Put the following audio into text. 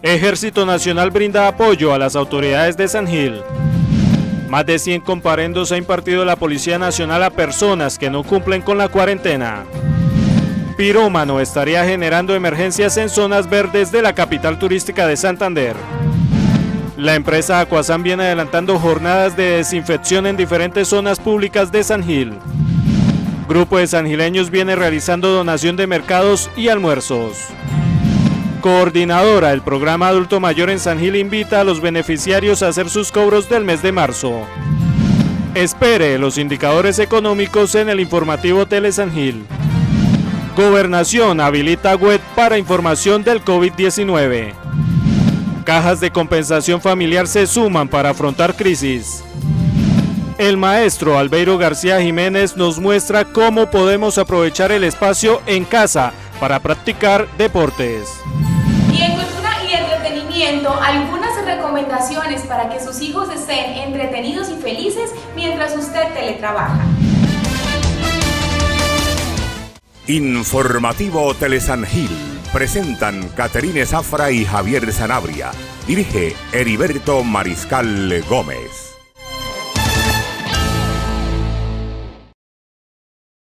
Ejército Nacional brinda apoyo a las autoridades de San Gil. Más de 100 comparendos ha impartido la Policía Nacional a personas que no cumplen con la cuarentena. Pirómano estaría generando emergencias en zonas verdes de la capital turística de Santander. La empresa Acuasan viene adelantando jornadas de desinfección en diferentes zonas públicas de San Gil. Grupo de sangileños viene realizando donación de mercados y almuerzos. Coordinadora del programa Adulto Mayor en San Gil invita a los beneficiarios a hacer sus cobros del mes de marzo. Espere los indicadores económicos en el informativo Tele San Gil. Gobernación habilita web para información del COVID-19. Cajas de compensación familiar se suman para afrontar crisis. El maestro Albeiro García Jiménez nos muestra cómo podemos aprovechar el espacio en casa para practicar deportes. Y en cultura y entretenimiento, algunas recomendaciones para que sus hijos estén entretenidos y felices mientras usted teletrabaja. Informativo Tele San Gil. Presentan Caterine Zafra y Javier Sanabria. Dirige Heriberto Mariscal Gómez.